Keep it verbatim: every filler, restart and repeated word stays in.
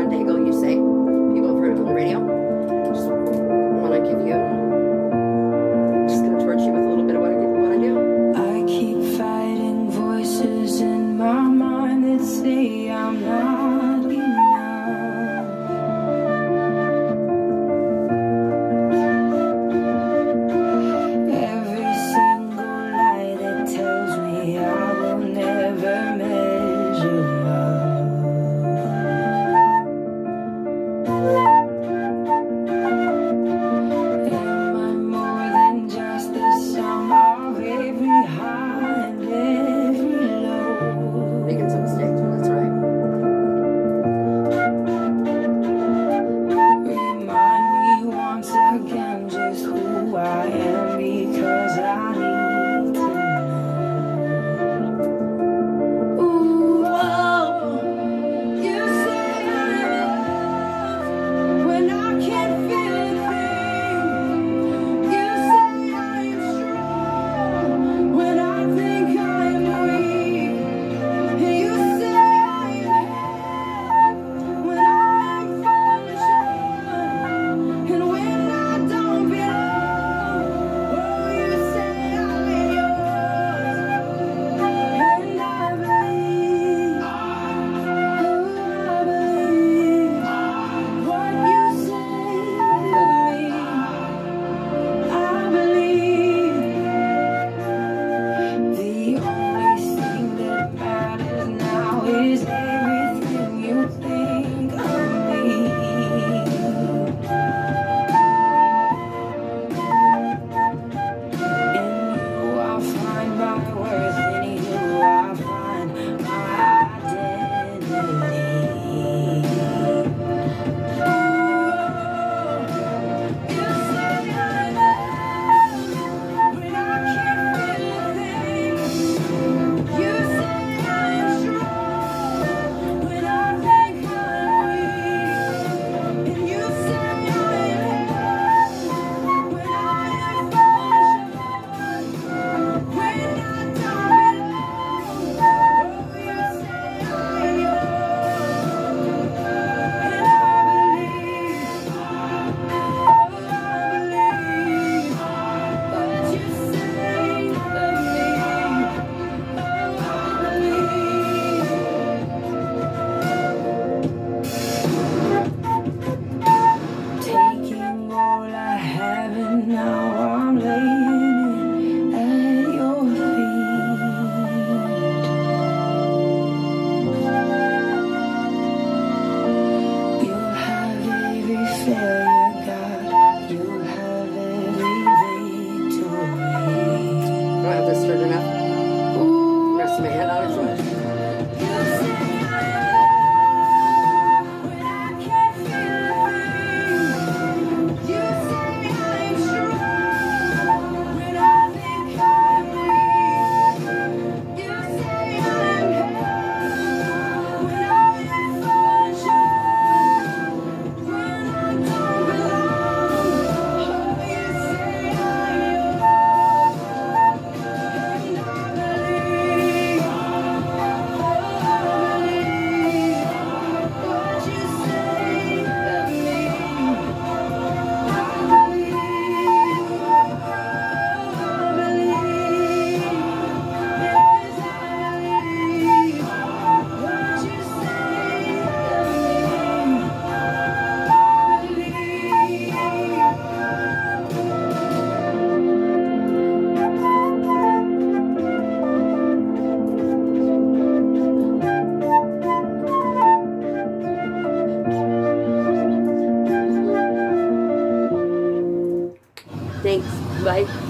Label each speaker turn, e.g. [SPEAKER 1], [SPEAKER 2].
[SPEAKER 1] Fandango, you say. People have heard it on the radio. Just want to give you, I'm just going to torch you with a little bit of what I, what I do.
[SPEAKER 2] I keep fighting voices in my mind that say I'm not enough. Every single lie that tells me I will never measure up. Am I more than just the sum of every high and every low?
[SPEAKER 1] Making some mistakes, but that's right.
[SPEAKER 2] Remind me once again just who I am, because I need to know. Ooh, whoa. You say I'm loved when I can't feel a thing. You say I'm strong when I think I'm weak. And you say I'm held when I'm falling short. And when I don't belong, oh, you say I'm yours. And I believe, oh, I believe what you say of me. I believe the only thing that matters now is everything you think of me. In you I'll find my worth, in you I'll find my identity. You say I love when I can't feel a thing. You say I'm strong when I think I'm weak. And you say I'm held when I am falling short. When I don't belong, oh, you say I'm yours. And I believe, oh, I believe what you say of me. Oh, I believe. Taking all I have and now I'm laying it at your feet. You'll have every failure, God. You'll have every victory.
[SPEAKER 1] Do I have this straight enough?
[SPEAKER 2] Ooh,
[SPEAKER 1] Rest my head out as much.
[SPEAKER 2] you say I love when I can't feel a thing. You say I'm strong when I think I'm weak. You say I'm held when I am falling short. When I don't belong, oh, you say I'm yours. And I believe, oh, I believe what you say of me. I believe, oh, I believe, yes, I believe what you say of me. I
[SPEAKER 1] Thanks. Bye.